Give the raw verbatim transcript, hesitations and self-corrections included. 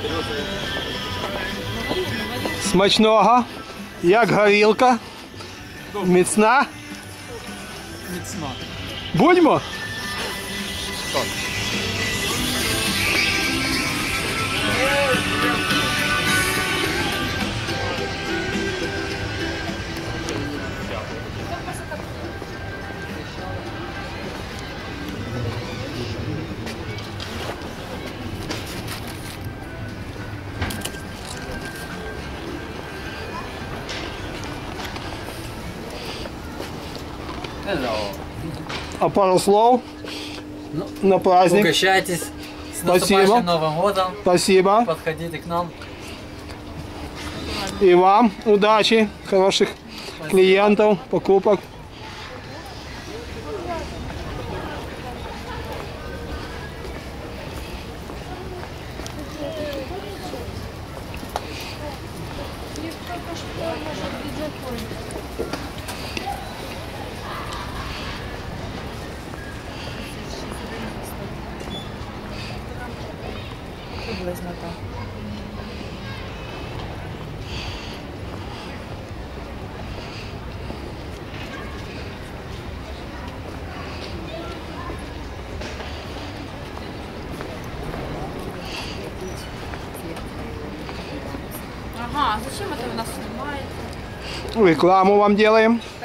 Смачного. Як горілка? Міцна? Міцна. Будьмо? Так. А пару слов на праздник. Угощайтесь. С Спасибо. наступающим Новым годом. Спасибо. Подходите к нам. И вам удачи, хороших клиентов, покупок. Ага, зачем это вы нас снимаете? Рекламу вам делаем.